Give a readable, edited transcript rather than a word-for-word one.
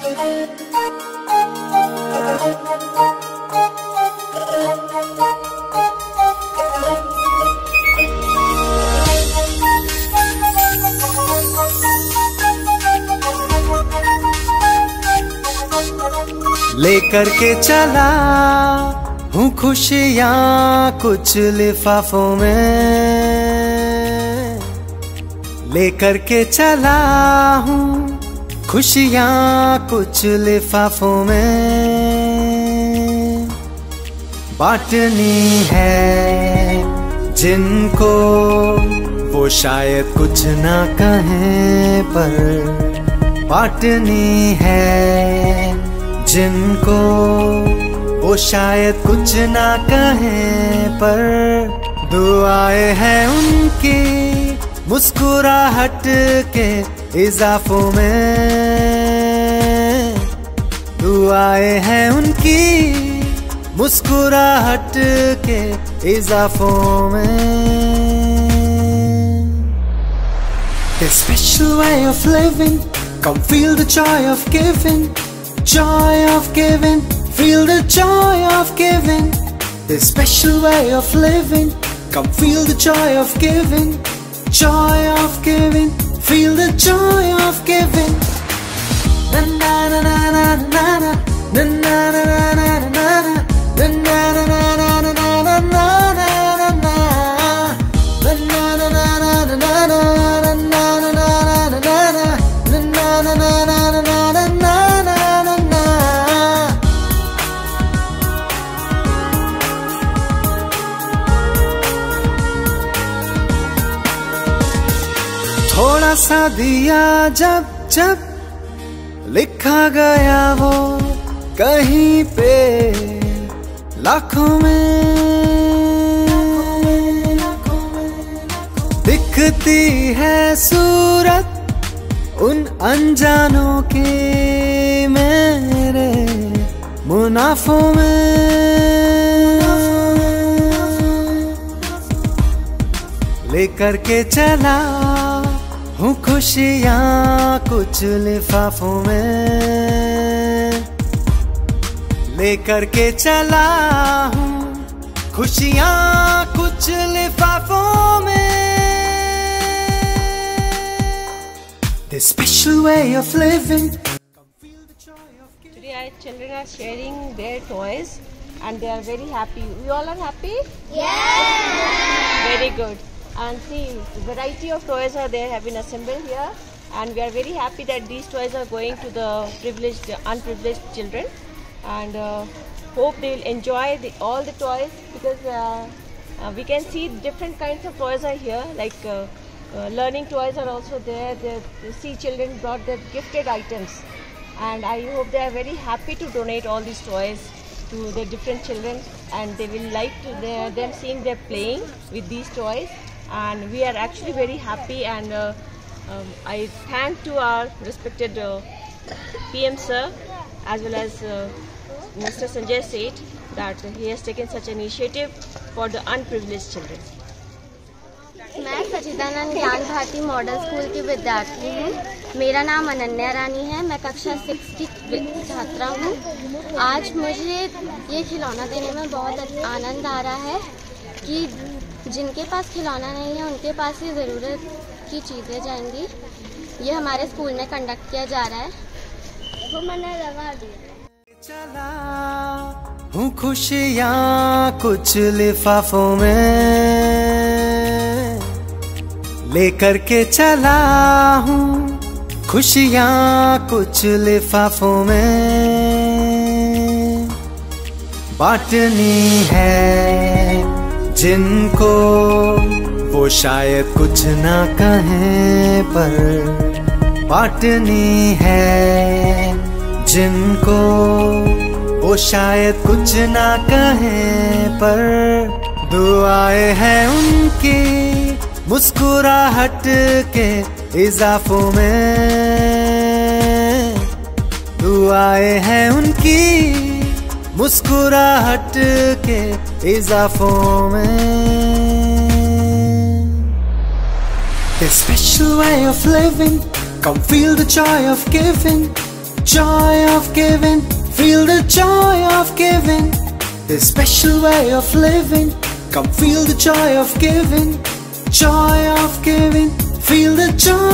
लेकर के चला हूँ खुशियाँ कुछ लिफाफों में, लेकर के चला हूँ खुशियाँ कुछ लिफाफों में। बांटनी है जिनको वो शायद कुछ ना कहें, पर बांटनी है जिनको वो शायद कुछ ना कहें, पर दुआएं हैं उनकी मुस्कुराहट के इजाफों में, दुआएं हैं उनकी मुस्कुराहट के इजाफों में। The special way of living, come feel the joy of giving, joy of giving, feel the joy of giving. The special way of living, come feel the joy of giving, joy of giving, feel the joy of giving. Na na na na na na na na na na na na na na na na थोड़ा सा दिया जब जब लिखा गया वो कहीं पे लाखों में, दिखती है सूरत उन अनजानों की मेरे मुनाफों में। लेकर के चला हूँ खुशियाँ कुछ लिफाफों में, लेकर के चला हूँ खुशियाँ कुछ लिफाफों में। The special way of living. Today our children are sharing their toys and they are very happy. You all are happy? Yeah! Very good. And see, variety of toys are there have been assembled here, and we are very happy that these toys are going to the privileged, unprivileged children, and hope they will enjoy all the toys, because we can see different kinds of toys are here, like learning toys are also there. See, children brought their gifted items, and I hope they are very happy to donate all these toys to the different children, and they will like to them seeing them playing with these toys. And we are actually very happy, and I thank to our respected PM sir as well as Mr. Sanjay Seth that he has taken such an initiative for the unprivileged children. मैं सचिदानंद ज्ञान Bharti model school की विद्यार्थी हूँ। मेरा नाम अनन्या रानी है। मैं कक्षा 6 की छात्रा हूँ। आज मुझे ये खिलौना देने में बहुत आनंद आ रहा है कि जिनके पास खिलौना नहीं है उनके पास ही ज़रूरत की चीज़ें जाएंगी। ये हमारे स्कूल में कंडक्ट किया जा रहा है। वो मैंने लगा दिया। चला हूँ खुशियाँ कुछ लिफाफों में, लेकर के चला हूँ खुशियाँ कुछ लिफाफों में। बांटनी है जिनको वो शायद कुछ ना कहें, पर बांटनी है जिनको वो शायद कुछ ना कहें, पर दुआएं हैं उनकी मुस्कुराहट के इजाफों में, दुआएं हैं उनकी मुस्कुराहट के इजाफों में। The special way of living, come feel the joy of giving, joy of giving, feel the joy of giving. This special way of living, come feel the joy of giving. Joy of giving, feel the joy